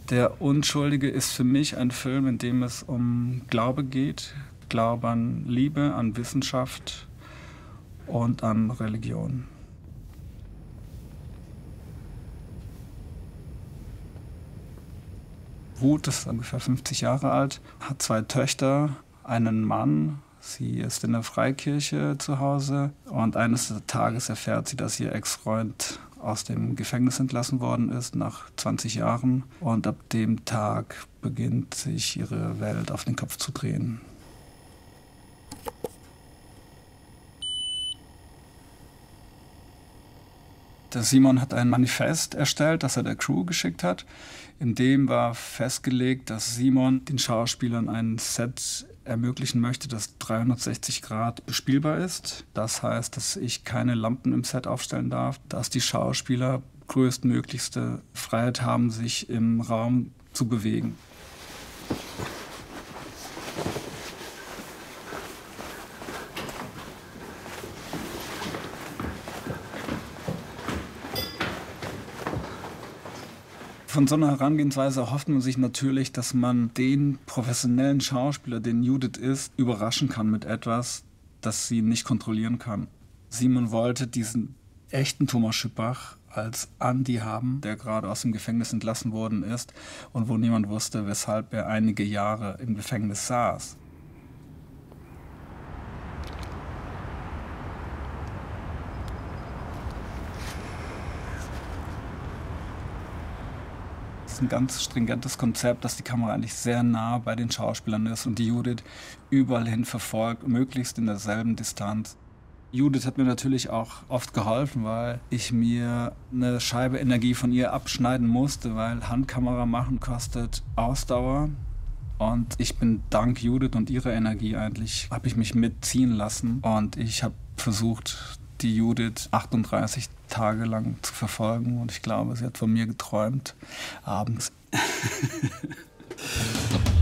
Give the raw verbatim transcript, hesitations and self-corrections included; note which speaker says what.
Speaker 1: Der Unschuldige ist für mich ein Film, in dem es um Glaube geht. Glaube an Liebe, an Wissenschaft und an Religion. Ruth ist ungefähr fünfzig Jahre alt, hat zwei Töchter, einen Mann. Sie ist in der Freikirche zu Hause und eines Tages erfährt sie, dass ihr Ex-Freund aus dem Gefängnis entlassen worden ist nach zwanzig Jahren. Und ab dem Tag beginnt sich ihre Welt auf den Kopf zu drehen. Der Simon hat ein Manifest erstellt, das er der Crew geschickt hat. In dem war festgelegt, dass Simon den Schauspielern ein Set ermöglichen möchte, das dreihundertsechzig Grad bespielbar ist. Das heißt, dass ich keine Lampen im Set aufstellen darf, dass die Schauspieler größtmöglichste Freiheit haben, sich im Raum zu bewegen. Von so einer Herangehensweise erhofft man sich natürlich, dass man den professionellen Schauspieler, den Judith ist, überraschen kann mit etwas, das sie nicht kontrollieren kann. Simon wollte diesen echten Thomas Schüppach als Andi haben, der gerade aus dem Gefängnis entlassen worden ist und wo niemand wusste, weshalb er einige Jahre im Gefängnis saß. Es ist ein ganz stringentes Konzept, dass die Kamera eigentlich sehr nah bei den Schauspielern ist und die Judith überall hin verfolgt, möglichst in derselben Distanz. Judith hat mir natürlich auch oft geholfen, weil ich mir eine Scheibe Energie von ihr abschneiden musste, weil Handkamera machen kostet Ausdauer. Und ich bin dank Judith und ihrer Energie eigentlich, habe ich mich mitziehen lassen und ich habe versucht, die Judith achtunddreißig Tage lang zu verfolgen und ich glaube, sie hat von mir geträumt abends.